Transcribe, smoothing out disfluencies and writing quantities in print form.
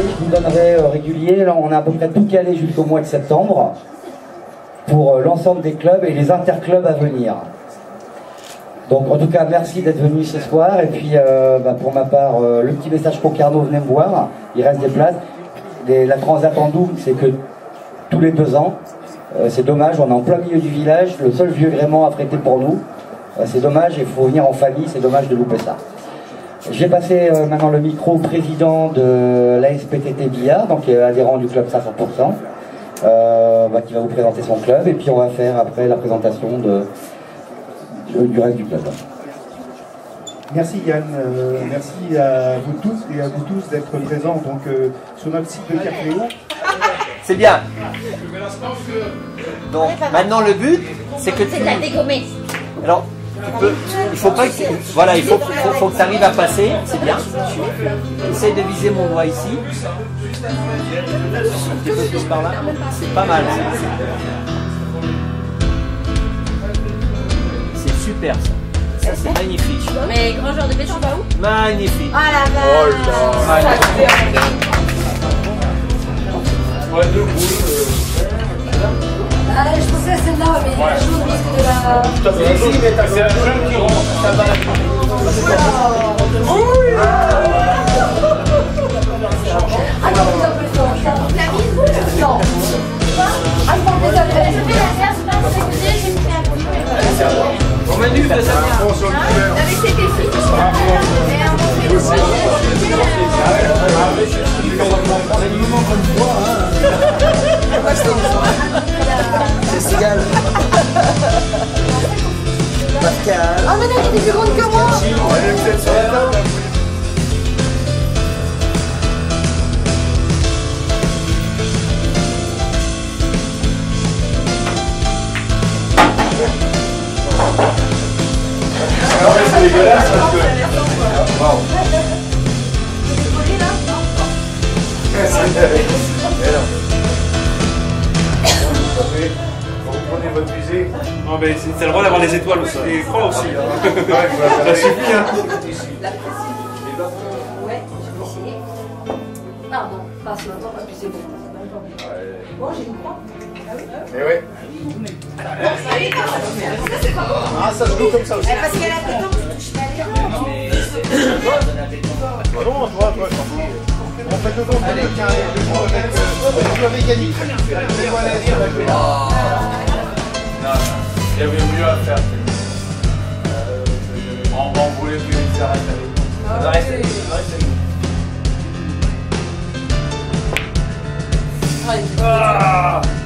je vous donnerai régulier. Là, on a à peu près tout calé jusqu'au mois de septembre pour l'ensemble des clubs et les interclubs à venir. Donc, en tout cas, merci d'être venu ce soir. Et puis, pour ma part, le petit message Concarneau, venez me voir. Il reste des places. La Transat en double, c'est que tous les 2 ans. C'est dommage, on est en plein milieu du village. Le seul vieux gréement affrété pour nous. C'est dommage, il faut venir en famille. C'est dommage de louper ça. Je vais passer maintenant le micro au président de l'ASPTT Billard, donc adhérent du club 500%, qui va vous présenter son club, et puis on va faire après la présentation du reste du club. Merci Yann, merci à vous tous et à vous tous d'être présents donc, sur notre site de Capléo. C'est bien. Donc maintenant le but, c'est que c'est de la dégommer. Alors, il faut pas que... Voilà, il faut que tu arrives à passer, c'est bien. Essaye de viser mon doigt ici. Un petit peu plus par là. C'est pas mal. C'est super ça. Ça c'est magnifique. Mais grand joueur de pêche, on va où? Magnifique. Ah la vache. Ouais, 2 boules. Je pensais à celle-là, mais la jaune risque de la... C'est un jeune qui rentre. Ah non, vous en pouvez pas. La mise? Non. Ah, je pense déjà que j'ai fait la faire, c'est pas pour écouter, j'ai fait un peu. Bon, Manu, fais ça bien. Avec ses défis. Et un bon fait. C'est égal. Pascal. Oh mais non, il était plus grande que moi. Allez, vous êtes sur la table. Non mais c'est dégueulasse parce que... Waouh. Vous prenez votre visée. Non mais c'est le droit d'avoir les étoiles aussi, les croix aussi. Hein. Ça suffit hein. Ouais, je vais essayer. Non, pas ce matin, parce que c'est bon. Bon, j'ai une croix. Mais ouais. Ah, ça se joue comme ça aussi. Parce qu'elle a des temps, tu touches pas les Non, toi, on fait le compte de carré. Vous l'avez gagné. Non, il y avait mieux à faire. On va envoler plus vite, ça reste avec nous. Ah